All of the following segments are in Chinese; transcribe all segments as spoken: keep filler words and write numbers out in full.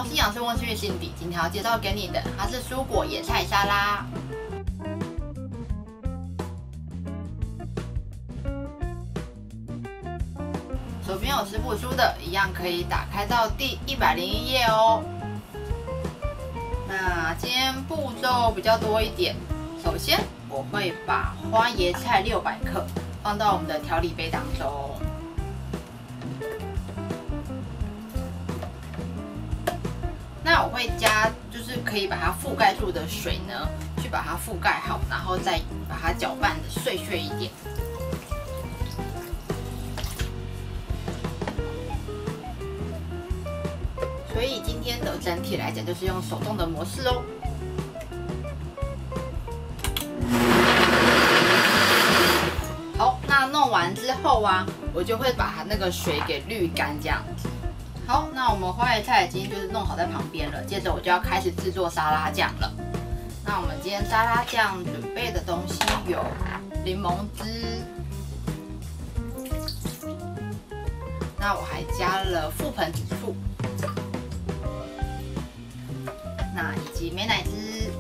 好，信仰生活区辛迪，今天要介绍给你的，它是蔬果野菜沙拉。手边有食谱书的，一样可以打开到第一百零一页哦。那今天步骤比较多一点，首先我会把花椰菜六百克放到我们的调理杯当中。 那我会加，就是可以把它覆盖住的水呢，去把它覆盖好，然后再把它搅拌的碎屑一点。所以今天的整体来讲，就是用手动的模式哦。好，那弄完之后啊，我就会把它那个水给滤干，这样子。 好，那我们花椰菜已经就是弄好在旁边了，接着我就要开始制作沙拉酱了。那我们今天沙拉酱准备的东西有柠檬汁，那我还加了覆盆子醋，那以及美乃滋。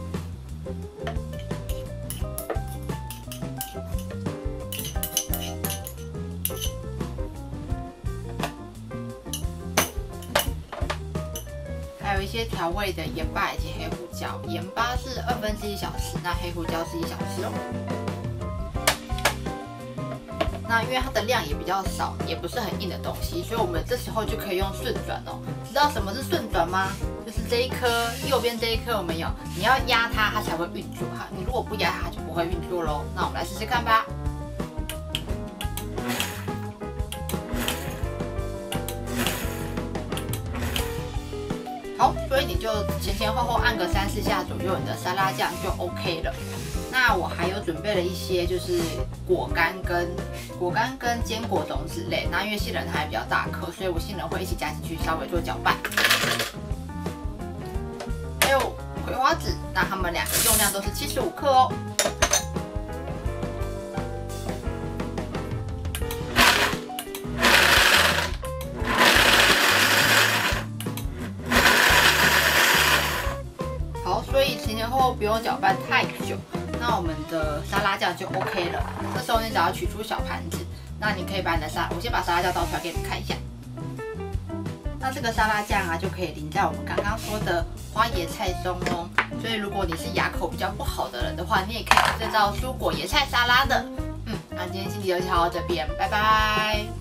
还有一些调味的盐巴以及黑胡椒，盐巴是二分之一小匙，那黑胡椒是一小匙哦。那因为它的量也比较少，也不是很硬的东西，所以我们这时候就可以用顺转哦。知道什么是顺转吗？就是这一颗右边这一颗，我们有，你要压它，它才会运作哈。你如果不压它，它就不会运作喽。那我们来试试看吧。 好，所以你就前前后后按个三四下左右，你的沙拉酱就 OK 了。那我还有准备了一些就是果干跟果干跟坚果种子类。那因为杏仁它还比较大颗，所以我杏仁会一起加进去，稍微做搅拌。还有葵花籽，那它们两个用量都是七十五克哦。 所以前前后后不用搅拌太久，那我们的沙拉酱就 OK 了。这时候你只要取出小盘子，那你可以把你的沙，我先把沙拉酱倒出来给你们看一下。那这个沙拉酱啊，就可以淋在我们刚刚说的花椰菜中哦。所以如果你是牙口比较不好的人的话，你也可以吃这道蔬果椰菜沙拉的。嗯，那今天辛迪就教到这边，拜拜。